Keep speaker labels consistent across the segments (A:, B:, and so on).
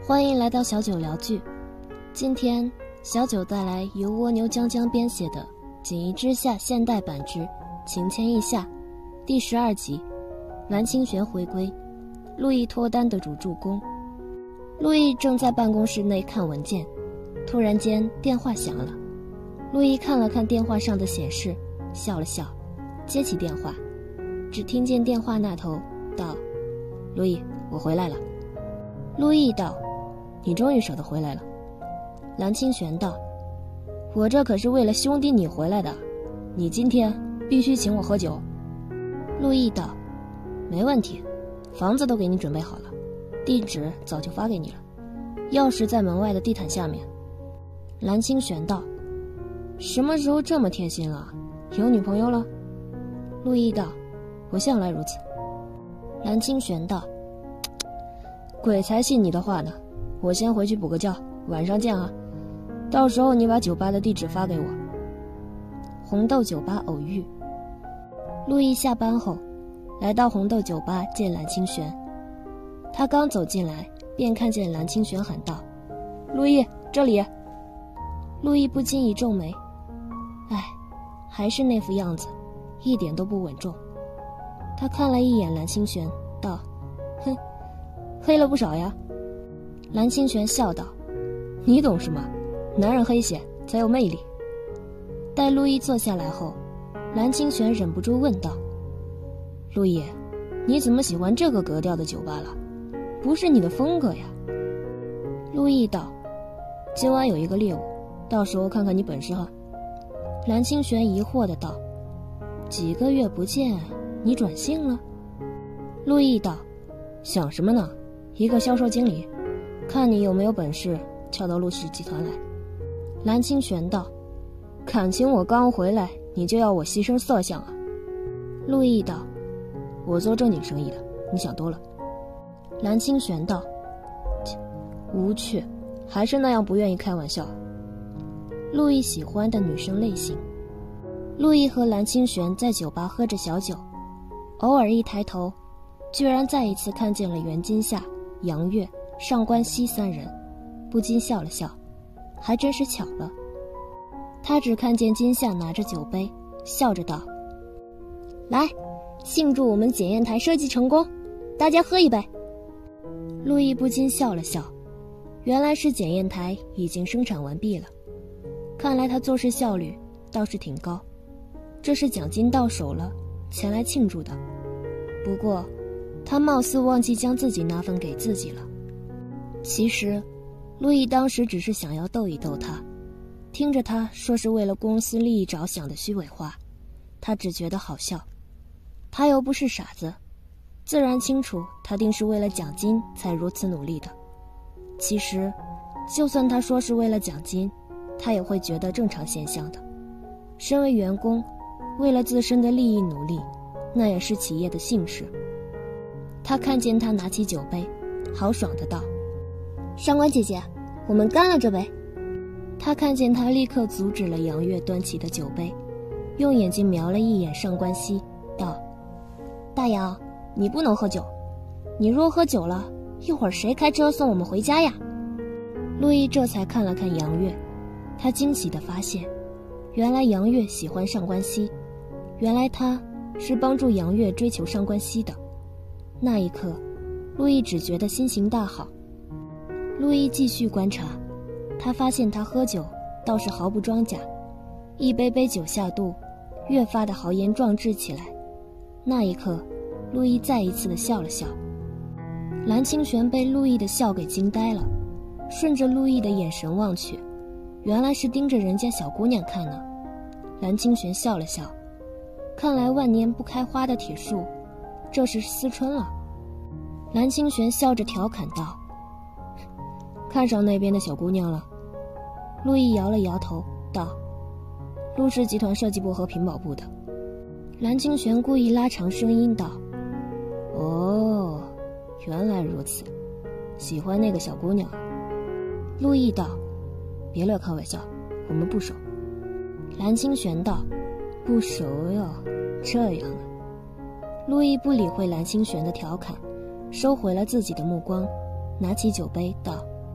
A: 欢迎来到小九聊剧。今天小九带来由蜗牛江江编写的《锦衣之下》现代版之《情牵意夏》第12集。蓝清玄回归，陆毅脱单的主助攻。陆毅正在办公室内看文件，突然间电话响了。陆毅看了看电话上的显示，笑了笑，接起电话，只听见电话那头道：陆毅，我回来了。陆毅道：你终于舍得回来了。蓝清玄道：我这可是为了兄弟你回来的，你今天必须请我喝酒。陆毅道：没问题，房子都给你准备好了，地址早就发给你了，钥匙在门外的地毯下面。蓝清玄道：什么时候这么贴心了？有女朋友了？陆毅道：我向来如此。蓝清玄道：鬼才信你的话呢，我先回去补个觉，晚上见啊，到时候你把酒吧的地址发给我。红豆酒吧偶遇。陆毅下班后来到红豆酒吧见蓝清玄，他刚走进来便看见蓝清玄喊道：陆毅，这里。陆毅不禁一皱眉，还是那副样子，一点都不稳重。他看了一眼蓝清玄道：哼，黑了不少呀。蓝清玄笑道：你懂什么？男人黑些才有魅力。待陆毅坐下来后，蓝清玄忍不住问道：陆毅，你怎么喜欢这个格调的酒吧了？不是你的风格呀。陆毅道：今晚有一个猎物，到时候看看你本事哈。蓝清玄疑惑的道：几个月不见，你转性了？陆毅道：想什么呢？一个销售经理，看你有没有本事跳到陆氏集团来。蓝清玄道：感情我刚回来，你就要我牺牲色相啊？陆毅道：我做正经生意的，你想多了。蓝清玄道：无趣，还是那样不愿意开玩笑。陆毅喜欢的女生类型。陆毅和蓝清玄在酒吧喝着小酒，偶尔一抬头，居然再一次看见了袁今夏、杨月、上官熙三人，不禁笑了笑，还真是巧了。他只看见今夏拿着酒杯，笑着道：来，庆祝我们检验台设计成功，大家喝一杯。陆毅不禁笑了笑，原来是检验台已经生产完毕了，看来他做事效率倒是挺高，这是奖金到手了前来庆祝的。不过他貌似忘记将自己拿分给自己了。其实陆毅当时只是想要逗一逗他，听着他说是为了公司利益着想的虚伪话，他只觉得好笑。他又不是傻子，自然清楚他定是为了奖金才如此努力的。其实就算他说是为了奖金，他也会觉得正常现象的。身为员工，为了自身的利益努力，那也是企业的幸事。他看见他拿起酒杯，豪爽的道：上官姐姐，我们干了这杯。他看见他立刻阻止了杨月端起的酒杯，用眼睛瞄了一眼上官熙，道：大杨，你不能喝酒，你若喝酒了，一会儿谁开车送我们回家呀？陆毅这才看了看杨月，他惊喜地发现，原来杨月喜欢上官熙，原来他是帮助杨月追求上官熙的。那一刻，陆毅只觉得心情大好。陆毅继续观察，他发现他喝酒倒是毫不装假，一杯杯酒下肚，越发的豪言壮志起来。那一刻，陆毅再一次的笑了笑。蓝清玄被陆毅的笑给惊呆了，顺着陆毅的眼神望去，原来是盯着人家小姑娘看呢。蓝清玄笑了笑，看来万年不开花的铁树，这是思春了。蓝清玄笑着调侃道：看上那边的小姑娘了？陆毅摇了摇头道：陆氏集团设计部和品保部的。蓝清玄故意拉长声音道：哦，原来如此，喜欢那个小姑娘。陆毅道：别乱开玩笑，我们不熟。蓝清玄道：不熟哟，这样啊。陆毅不理会蓝清玄的调侃，收回了自己的目光，拿起酒杯道：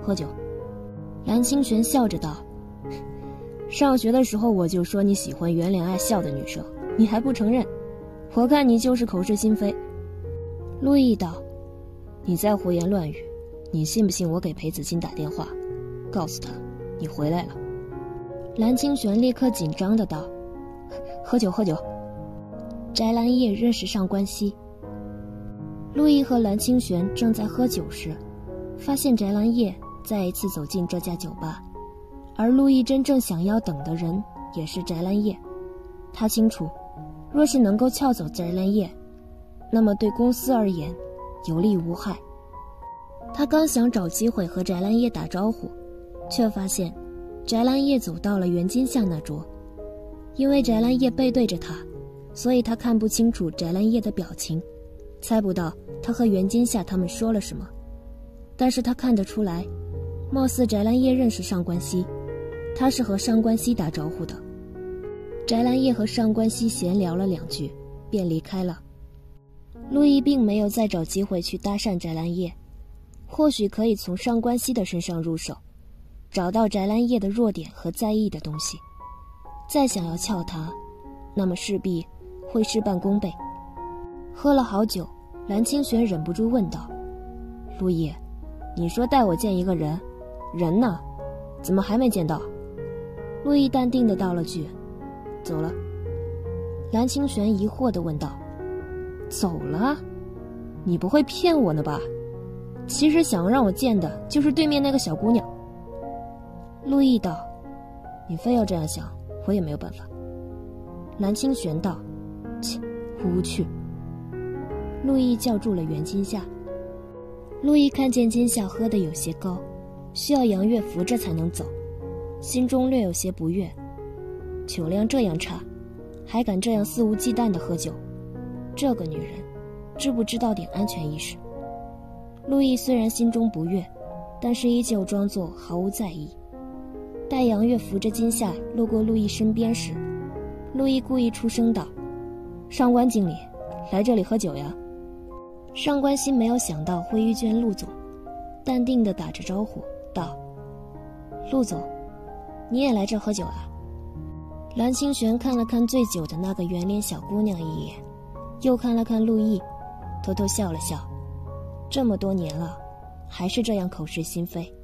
A: 喝酒。蓝清玄笑着道：上学的时候我就说你喜欢圆脸爱笑的女生，你还不承认，我看你就是口是心非。陆毅道：你在胡言乱语，你信不信我给裴子清打电话，告诉他你回来了。蓝清玄立刻紧张的道：喝酒喝酒。翟兰叶认识上官熙。陆毅和蓝清玄正在喝酒时，发现翟兰叶再一次走进这家酒吧，而陆毅真正想要等的人也是翟兰叶。他清楚，若是能够撬走翟兰叶，那么对公司而言有利无害。他刚想找机会和翟兰叶打招呼，却发现翟兰叶走到了袁金夏那桌。因为翟兰叶背对着他，所以他看不清楚翟兰叶的表情，猜不到他和袁金夏他们说了什么。但是他看得出来，貌似翟兰叶认识上官熙，他是和上官熙打招呼的。翟兰叶和上官熙闲聊了2句便离开了。陆毅并没有再找机会去搭讪翟兰叶，或许可以从上官熙的身上入手，找到翟兰叶的弱点和在意的东西。再想要撬他，那么势必会事半功倍。喝了好久，蓝清玄忍不住问道：陆毅，你说带我见一个人，人呢？怎么还没见到？陆毅淡定地道了句：走了。蓝清玄疑惑地问道：走了？你不会骗我呢吧？其实想让我见的就是对面那个小姑娘。陆毅道：你非要这样想，我也没有办法。蓝清玄道：切，无趣。陆毅叫住了袁金夏。陆毅看见金夏喝得有些高，需要杨月扶着才能走，心中略有些不悦。酒量这样差，还敢这样肆无忌惮地喝酒，这个女人知不知道点安全意识？陆毅虽然心中不悦，但是依旧装作毫无在意。待杨月扶着金夏路过陆毅身边时，陆毅故意出声道：上官经理，来这里喝酒呀。上官熙没有想到会遇见陆总，淡定地打着招呼道：陆总，你也来这喝酒啊？蓝清玄看了看醉酒的那个圆脸小姑娘一眼，又看了看陆毅，偷偷笑了笑。这么多年了，还是这样口是心非。